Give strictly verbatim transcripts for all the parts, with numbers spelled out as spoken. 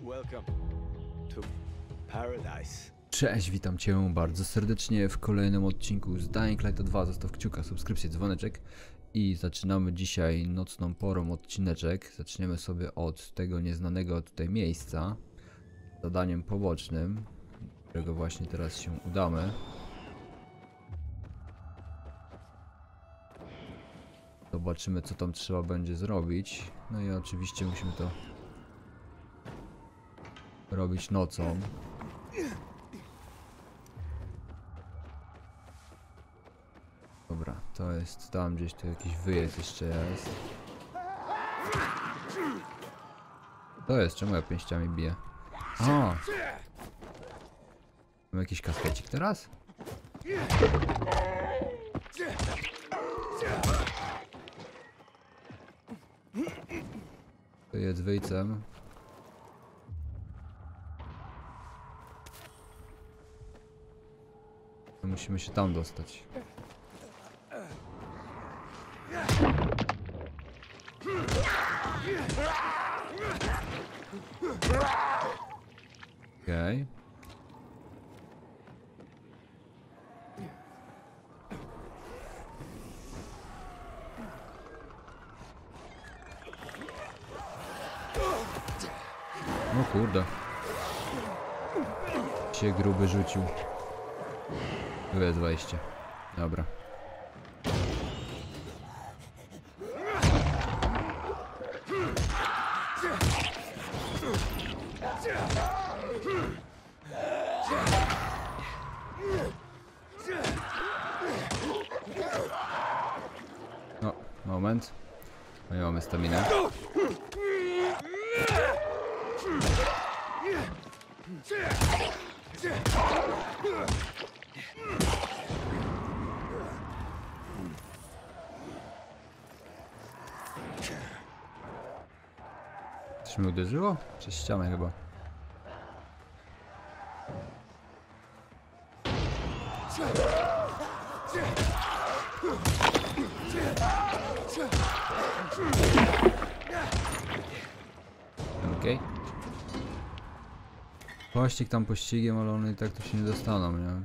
Cześć, witam Cię bardzo serdecznie w kolejnym odcinku z Dying Light dwa. Zostaw kciuka, subskrypcję, dzwoneczek i zaczynamy dzisiaj nocną porą odcineczek. Zaczniemy sobie od tego nieznanego tutaj miejsca, zadaniem pobocznym, do którego właśnie teraz się udamy. Zobaczymy, co tam trzeba będzie zrobić. No i oczywiście musimy to robić nocą. Dobra, to jest tam gdzieś, tu jakiś wyjazd jeszcze jest. To jest, czemu ja pięściami biję? A! Mam jakiś kaskecik teraz? To jest wyjcem. Musimy się tam dostać. Okej. Okay. No kurde. Się gruby rzucił. Tu jest wejście. Dobra. No, moment. No i mamy staminę. Coś mi uderzyło? Przez ścianę chyba. Okej. Okay. Pościg tam pościgiem, ale one i tak tu się nie dostaną, nie?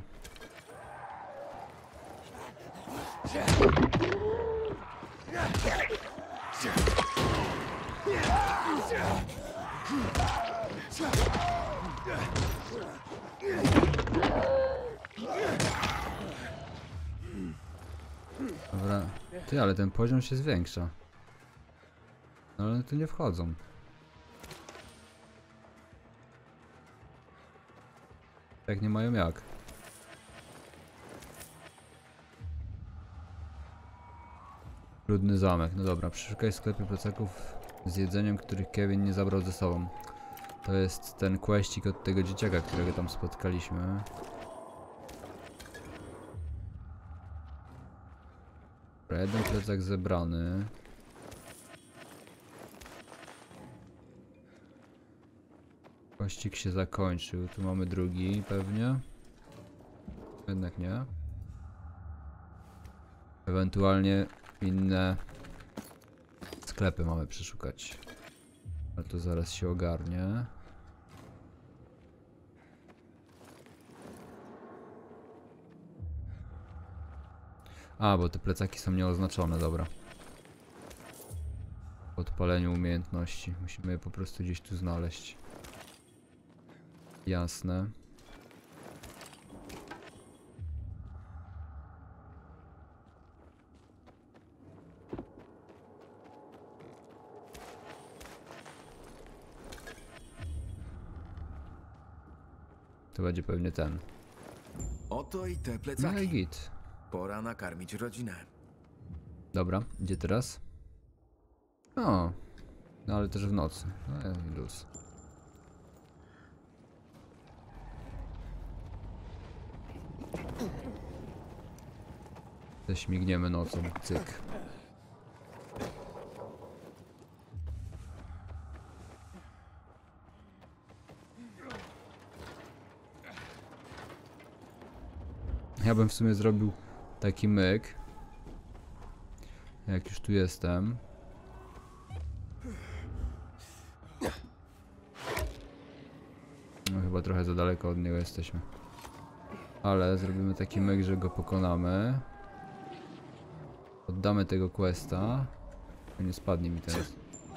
Dobra. Ty, ale ten poziom się zwiększa. No, ale tu nie wchodzą. Tak nie mają jak. Brudny zamek. No dobra, przeszukaj w sklepie plecaków z jedzeniem, których Kevin nie zabrał ze sobą. To jest ten questik od tego dzieciaka, którego tam spotkaliśmy. Dobra, jeden plecak zebrany. Pościg się zakończył. Tu mamy drugi pewnie. Jednak nie. Ewentualnie inne sklepy mamy przeszukać. Ale to zaraz się ogarnie. A, bo te plecaki są nieoznaczone, dobra. Po odpaleniu umiejętności. Musimy je po prostu gdzieś tu znaleźć. Jasne. To będzie pewnie ten. Oto i te plecaki. No i git. Pora nakarmić rodzinę. Dobra, gdzie teraz? O, no ale też w nocy. No, luz. Ześmigniemy nocą, cyk. Ja bym w sumie zrobił taki myk. Jak już tu jestem. chyba trochę za daleko od niego jesteśmy. Ale zrobimy taki myk, że go pokonamy. Oddamy tego questa. Nie spadnie mi teraz.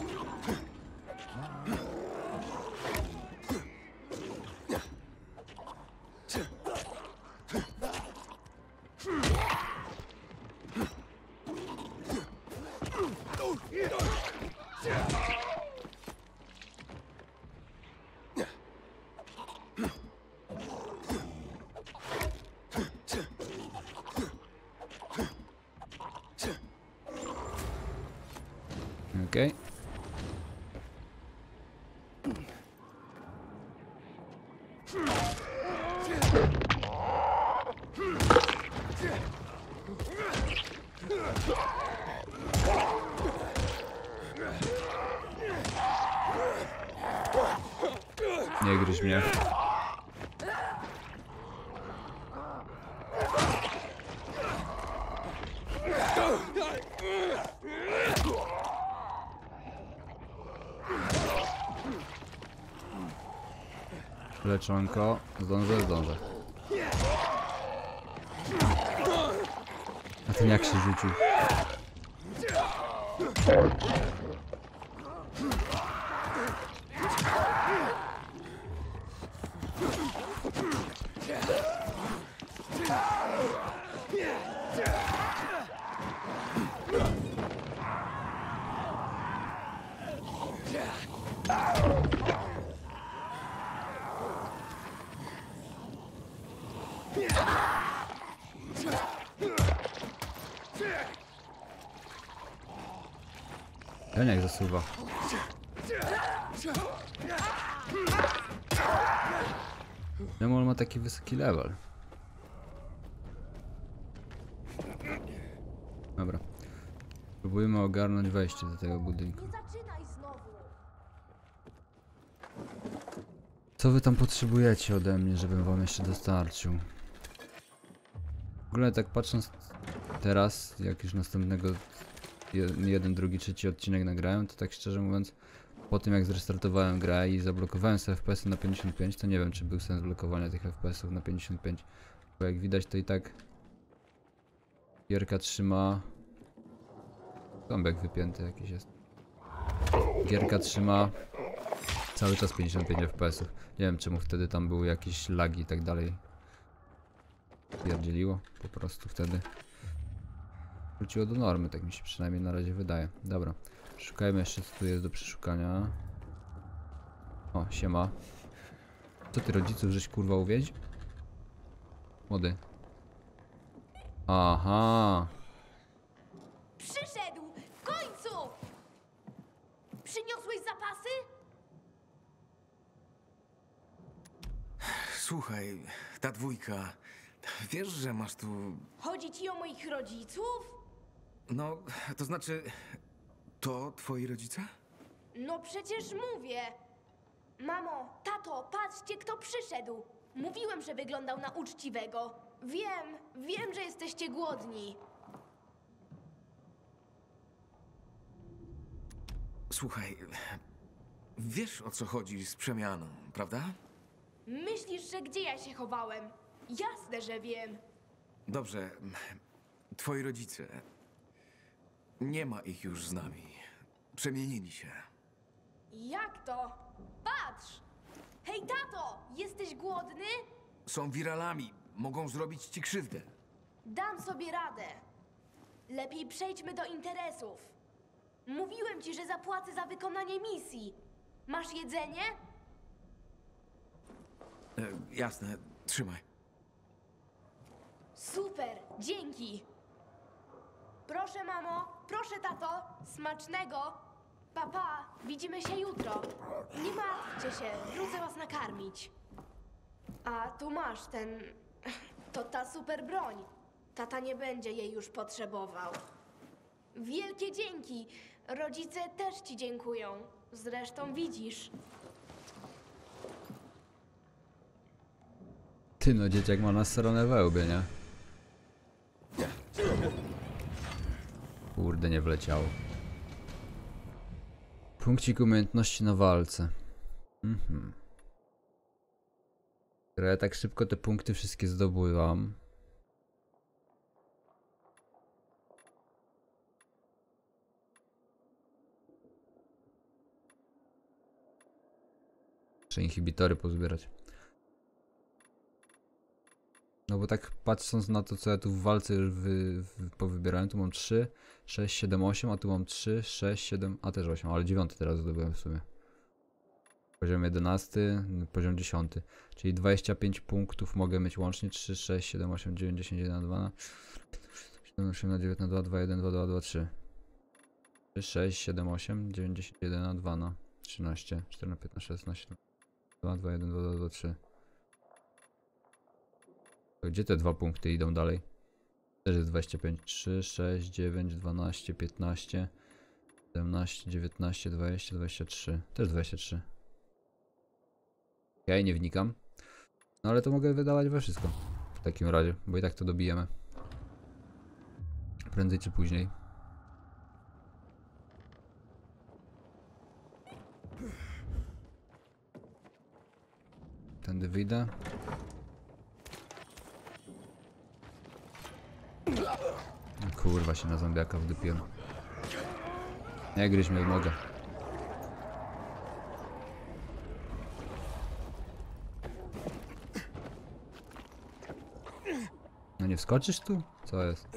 Okej. Nie gryź mnie. Leczonko. Zdążę, zdążę. A ten jak się rzucił? Ten jak zasuwa. Czemu on ma taki wysoki level? Dobra. Próbujemy ogarnąć wejście do tego budynku. Co wy tam potrzebujecie ode mnie, żebym wam jeszcze dostarczył? W ogóle tak patrząc teraz, jak już następnego jeden, drugi, trzeci odcinek nagrałem, to tak szczerze mówiąc, po tym jak zrestartowałem grę i zablokowałem sobie F P S-y na pięćdziesiąt pięć, to nie wiem, czy był sens blokowania tych F P S-ów na pięćdziesiąt pięć. Bo jak widać, to i tak gierka trzyma... Ząbek wypięty jakiś jest. Gierka trzyma cały czas pięćdziesiąt pięć F P S-ów. Nie wiem, czemu wtedy tam były jakieś lagi i tak dalej. Pierdzieliło po prostu wtedy. Wróciło do normy, tak mi się przynajmniej na razie wydaje. Dobra, szukajmy jeszcze, co tu jest do przeszukania. O, siema. Co ty, rodziców żeś kurwa uwiedź? Młody. Aha. Przyszedł! W końcu! Przyniosłeś zapasy? Słuchaj, ta dwójka... Wiesz, że masz tu... Chodzi ci o moich rodziców? No, to znaczy... To twoi rodzice? No przecież mówię. Mamo, tato, patrzcie, kto przyszedł. Mówiłem, że wyglądał na uczciwego. Wiem, wiem, że jesteście głodni. Słuchaj... Wiesz, o co chodzi z przemianą, prawda? Myślisz, że gdzie ja się chowałem? Jasne, że wiem. Dobrze. Twoi rodzice... Nie ma ich już z nami. Przemienili się. Jak to? Patrz! Hej, tato! Jesteś głodny? Są wiralami. Mogą zrobić ci krzywdę. Dam sobie radę. Lepiej przejdźmy do interesów. Mówiłem ci, że zapłacę za wykonanie misji. Masz jedzenie? E, jasne. Trzymaj. Super, dzięki. Proszę, mamo, proszę, tato, smacznego. Papa, widzimy się jutro. Nie martwcie się, wrócę was nakarmić. A tu masz ten... To ta super broń. Tata nie będzie jej już potrzebował. Wielkie dzięki. Rodzice też ci dziękują. Zresztą widzisz. Ty no, dzieciak ma nasrane we łbie, nie? Kurde, nie wleciało. Punkcik umiejętności na walce. Mhm. Ja tak szybko te punkty wszystkie zdobyłam. Muszę inhibitory pozbierać. No bo tak patrząc na to, co ja tu w walce już wy, wy, powybierałem, tu mam trzy, sześć, siedem, osiem, a tu mam trzy, sześć, siedem, a też osiem, ale dziewiąty teraz zdobyłem w sumie. Poziom jedenasty, poziom dziesiąty, czyli dwadzieścia pięć punktów mogę mieć łącznie. Trzy, sześć, siedem, osiem, dziewięć, dziesięć, jeden, dwa, siedem, osiem, dziewięć, dwa, dwa, jeden, dwa, dwa, dwa, trzy. trzy, sześć, siedem, osiem, dziewięć, dziesięć, jeden, dwa, trzynaście, czternaście, piętnaście, szesnaście, dwa, dwa, jeden, dwa, dwa, dwa, trzy. Gdzie te dwa punkty idą dalej? Też jest dwadzieścia pięć, trzy, sześć, dziewięć, dwanaście, piętnaście, siedemnaście, dziewiętnaście, dwadzieścia, dwadzieścia trzy. Też dwadzieścia trzy. Ja nie wnikam. No ale to mogę wydawać we wszystko. W takim razie, bo i tak to dobijemy. Prędzej czy później. Tędy wyjdę. Kurwa, się na zombiaka wdupiłem. Nie gryź mnie w nogę. No nie wskoczysz tu? Co jest?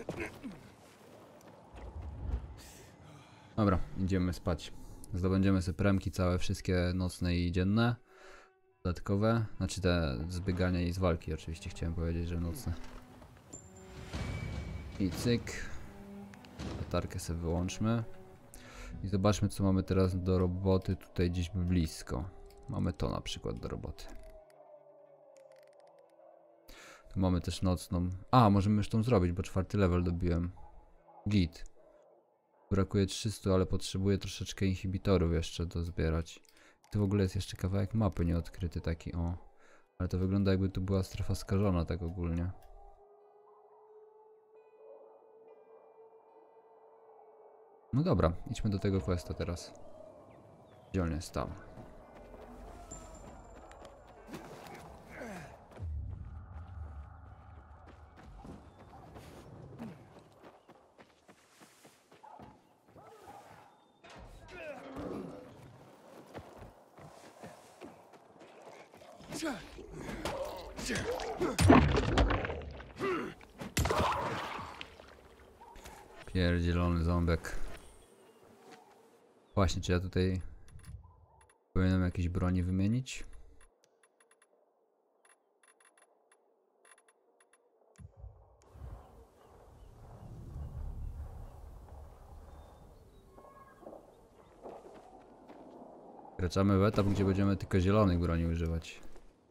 Dobra, idziemy spać. Zdobędziemy sobie premki całe, wszystkie nocne i dzienne. Dodatkowe, znaczy te z biegania i z walki oczywiście chciałem powiedzieć, że nocne. I cyk. Latarkę sobie wyłączmy. I zobaczmy, co mamy teraz do roboty tutaj gdzieś blisko. Mamy to na przykład do roboty. Tu mamy też nocną. A, możemy już tą zrobić, bo czwarty level dobiłem. Git. Brakuje trzystu, ale potrzebuję troszeczkę inhibitorów jeszcze do zbierać. Tu w ogóle jest jeszcze kawałek mapy nieodkryty taki, o. Ale to wygląda, jakby tu była strefa skażona tak ogólnie. No dobra, idźmy do tego questa teraz. Gdzie on jest? Tam. Pierdzielony ząbek. Właśnie, czy ja tutaj powinienem jakieś broni wymienić? Wkraczamy w etap, gdzie będziemy tylko zielonych broni używać.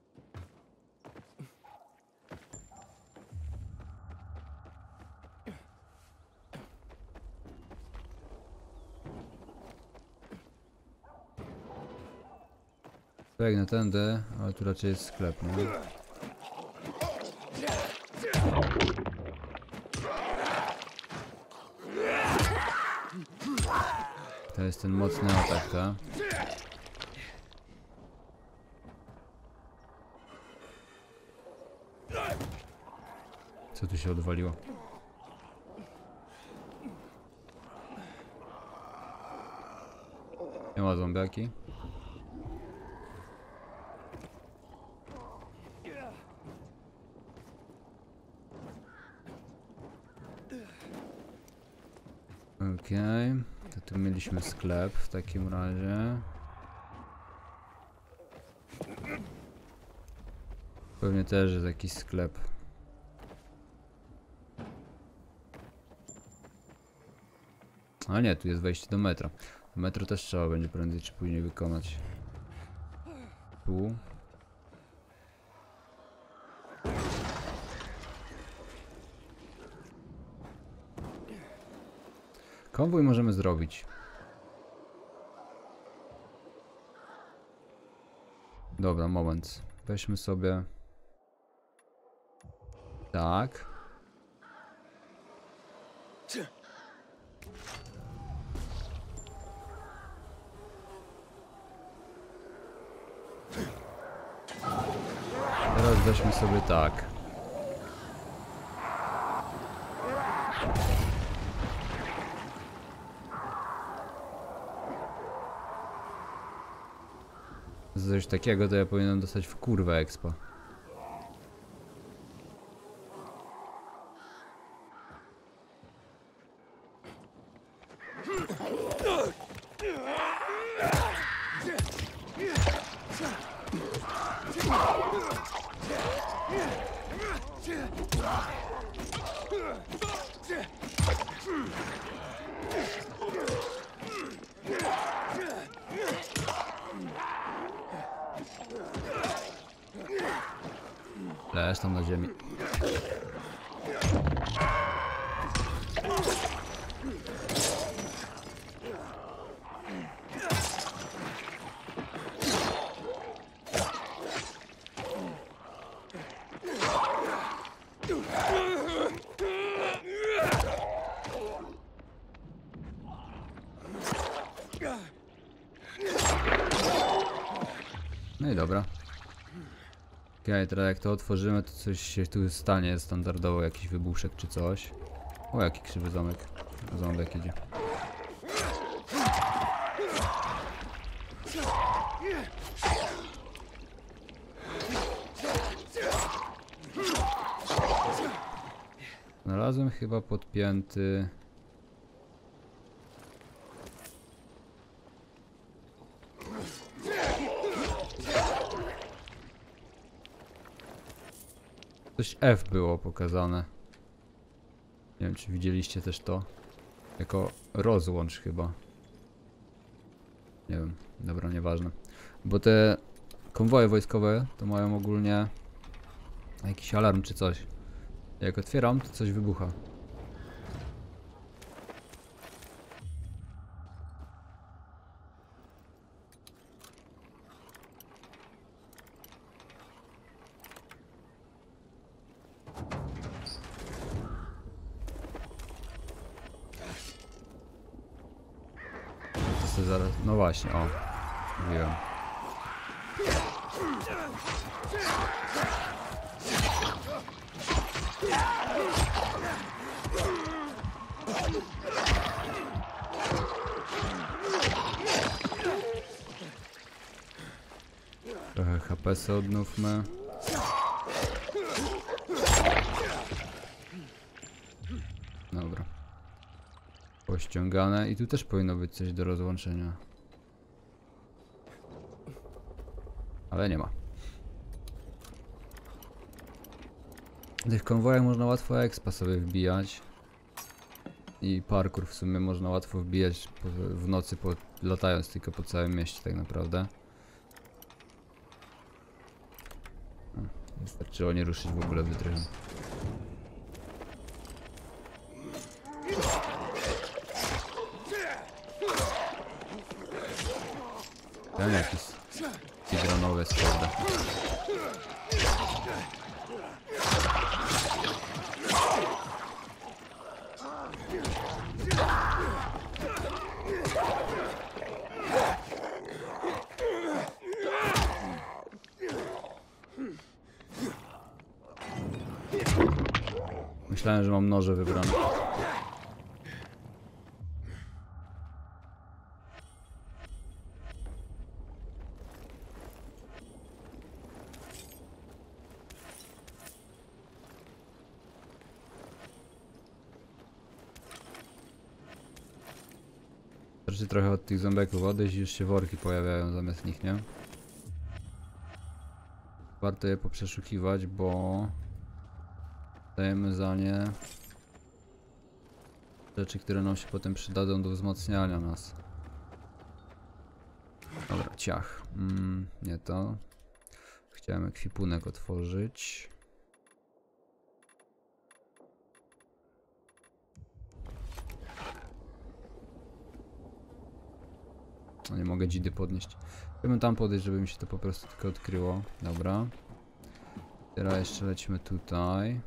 Biegnę tędy, ale tu raczej jest sklep, nie? To jest ten mocny atak, tak? Co tu się odwaliło? Nie ma zombiaki. Okej, okay. To tu mieliśmy sklep w takim razie. Pewnie też jest jakiś sklep. A nie, tu jest wejście do metra. Metro też trzeba będzie prędzej czy później wykonać. Tu. Konwój możemy zrobić. Dobra, moment. Weźmy sobie. Tak. Teraz weźmy sobie tak. Za coś takiego to ja powinienem dostać w kurwę expa. Leż tam na ziemi. No i dobra. Okej, okay, teraz jak to otworzymy, to coś się tu stanie standardowo, jakiś wybuszek czy coś. O, jaki krzywy zamek. Ząbek idzie. Znalazłem chyba podpięty... Coś F było pokazane. Nie wiem, czy widzieliście też to. Jako rozłącz chyba. Nie wiem, dobra, nieważne. Bo te konwoje wojskowe to mają ogólnie jakiś alarm czy coś. Jak otwieram, to coś wybucha. Zaraz, no właśnie, o, mówiłem. Trochę H P se odnówmy. Dobra. Pościągane i tu też powinno być coś do rozłączenia. Ale nie ma. W tych konwojach można łatwo expa sobie wbijać. I parkour w sumie można łatwo wbijać po, w nocy, po, latając tylko po całym mieście tak naprawdę. Wystarczyło nie ruszyć w ogóle wytrychem. Ten jakiś speedrunowy skorda. Myślałem, że mam noże wybrane. Wystarczy trochę od tych zombeków odejść i już się worki pojawiają zamiast nich, nie? Warto je poprzeszukiwać, bo dajemy za nie rzeczy, które nam się potem przydadzą do wzmacniania nas. Dobra, ciach. Mm, nie to. Chciałem ekwipunek otworzyć. No nie mogę dzidy podnieść. Chciałbym tam podejść, żeby mi się to po prostu tylko odkryło. Dobra. Teraz jeszcze lecimy tutaj.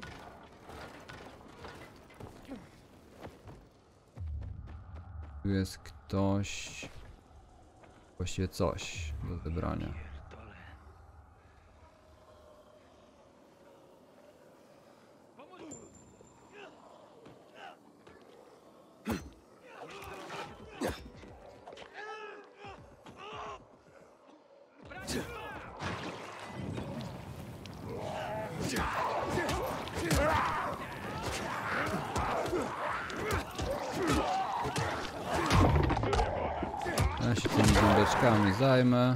Tu jest ktoś... Właściwie coś do zebrania. Ja się tymi zębeczkami zajmę.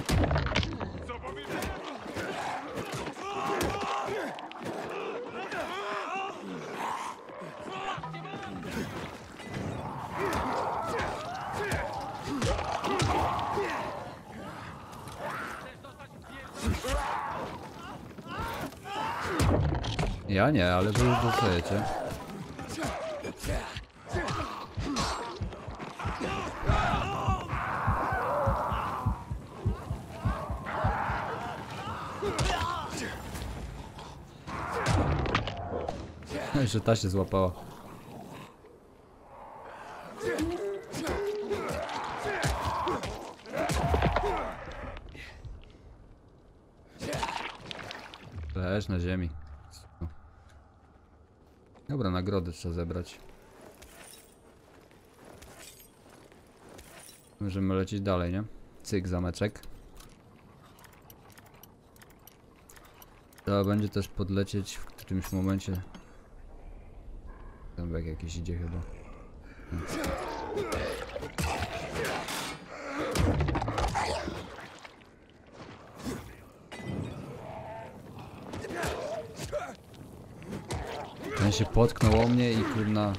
Ja nie, ale wy już dostajecie. No jeszcze ta się złapała. Leż na ziemi. Dobra, nagrody trzeba zebrać. Możemy lecieć dalej, nie? Cyk, zameczek. Trzeba będzie też podlecieć w którymś momencie. Zębek jakiś idzie chyba. Ten się potknął o mnie i kurna.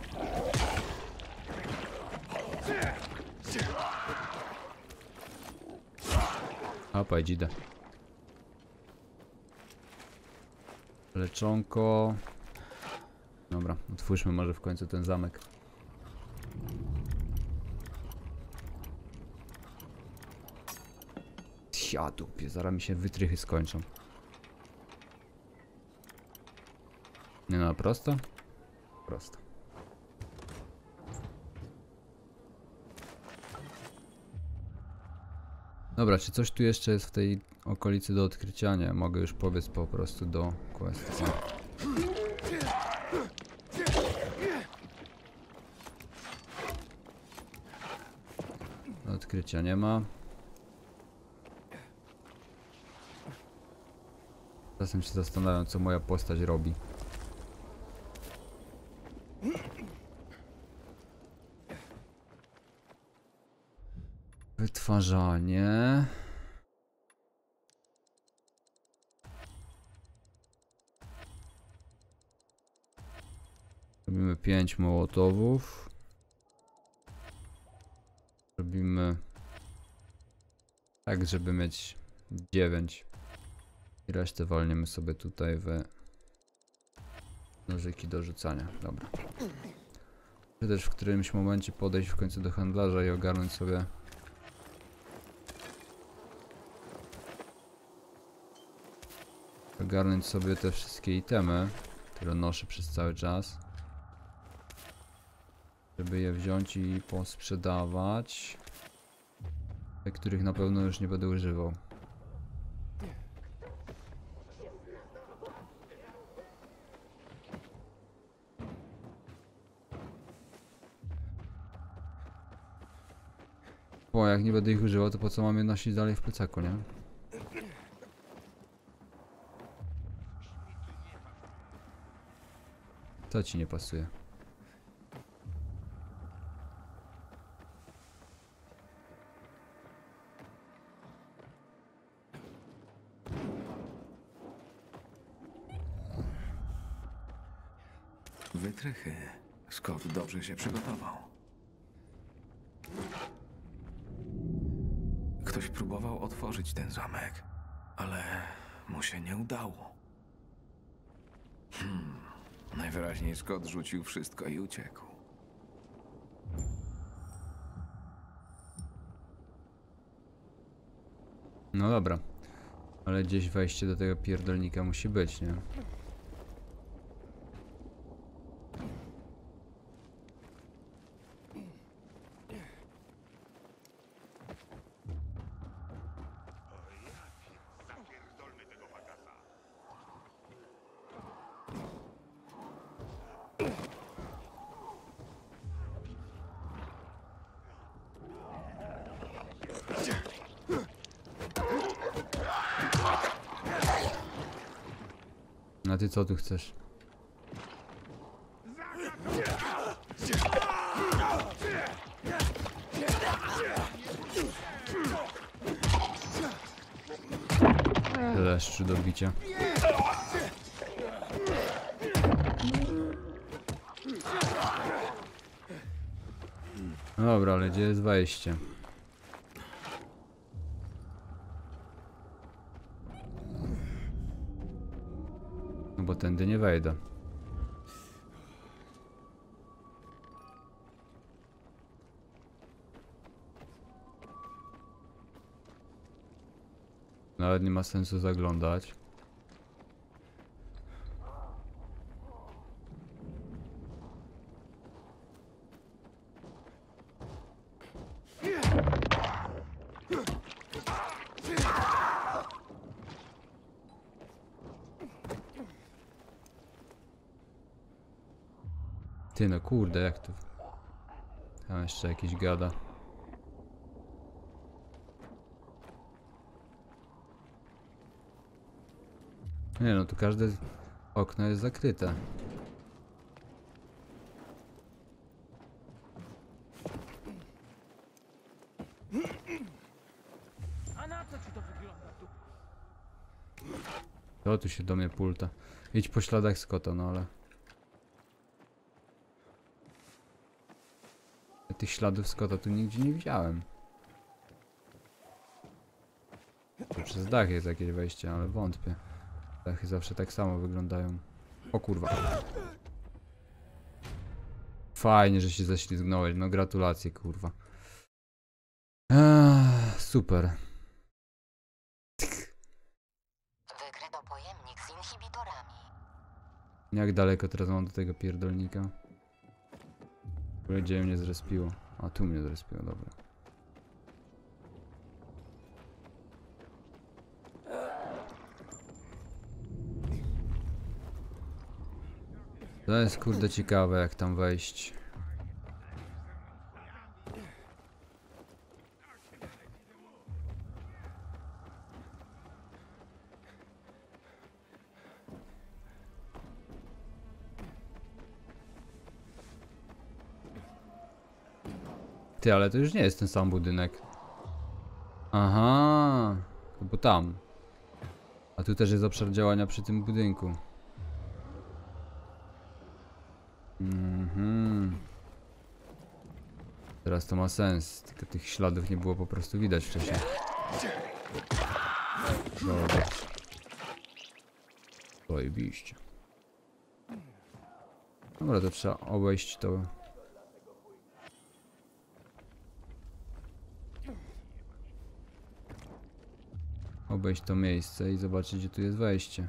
Hapa, idę. Leczonko. Dobra, otwórzmy może w końcu ten zamek. Ja dupie, zaraz mi się wytrychy skończą. Nie no, prosto? Prosto. Dobra, czy coś tu jeszcze jest w tej okolicy do odkrycia? Nie, mogę już powiedz po prostu do questu. Do odkrycia nie ma. Czasem się zastanawiam, co moja postać robi. Wytwarzanie. Robimy pięć mołotowów. Robimy tak, żeby mieć dziewięć. I resztę walniemy sobie tutaj w nożyki do rzucania. Dobra. Chcę też w którymś momencie podejść w końcu do handlarza i ogarnąć sobie ogarnąć sobie te wszystkie itemy, które noszę przez cały czas, żeby je wziąć i posprzedawać, te, których na pewno już nie będę używał. Bo jak nie będę ich używał, to po co mam je nosić dalej w plecaku, nie? Co ci nie pasuje? Wytrychy. Scott dobrze się przygotował. Ktoś próbował otworzyć ten zamek, ale mu się nie udało. Hmm. Najwyraźniej Scott rzucił wszystko i uciekł. No dobra. Ale gdzieś wejście do tego pierdolnika musi być, nie? A ty co tu chcesz? Leszczu do bicia. Dobra, ale gdzie jest wejście? No bo tędy nie wejdę. Nawet nie ma sensu zaglądać. Ty no kurde, jak to... Tam jeszcze jakiś gada. Nie no, tu każde okno jest zakryte. A na co ci to wygląda tu? To tu się do mnie pulta. Idź po śladach Scotta, no ale... Tych śladów Scotta tu nigdzie nie widziałem. To przez dach jest jakieś wejście, ale wątpię. Dachy zawsze tak samo wyglądają. O kurwa. Fajnie, że się ześlizgnąłeś. No gratulacje, kurwa. Eee, super. Wykryto pojemnik z inhibitorami. Jak daleko teraz mam do tego pierdolnika? Gdzie mnie zrespiło? A tu mnie zrespiło, dobra. To jest kurde ciekawe, jak tam wejść. Ty, ale to już nie jest ten sam budynek. Aha, to bo tam. A tu też jest obszar działania przy tym budynku. Mhm. Teraz to ma sens, tylko tych śladów nie było po prostu widać wcześniej. Dobra. Zajebiście. Dobra, to trzeba obejść to. Obejść to miejsce i zobaczyć, gdzie tu jest wejście.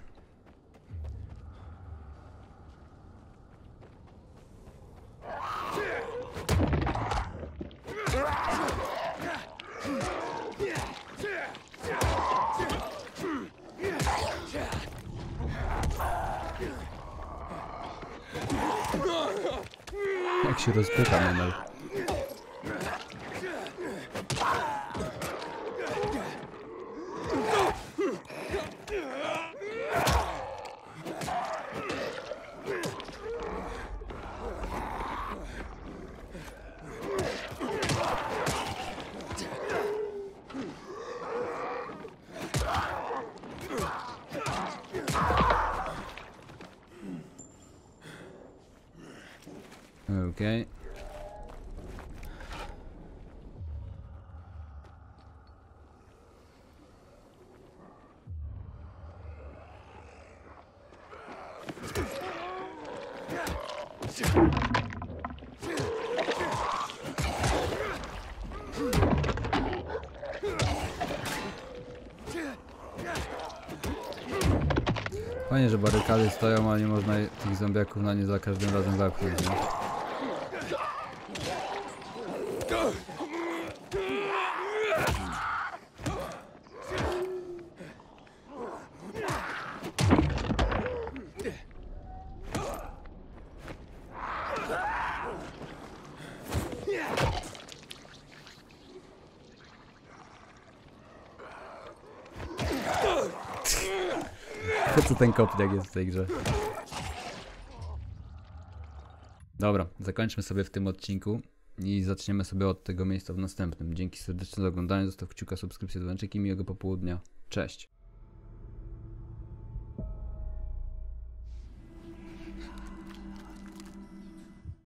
Jak się rozpycha menel. Okej. Fajnie, że barykady stoją, ale nie można tych zombiaków na nie za każdym razem wepchnąć, nie? co ten kopniak jest w tej grze. Dobra, zakończmy sobie w tym odcinku i zaczniemy sobie od tego miejsca w następnym. Dzięki serdecznie za oglądanie, zostaw kciuka, subskrypcję, dzwoneczek i miłego popołudnia. Cześć!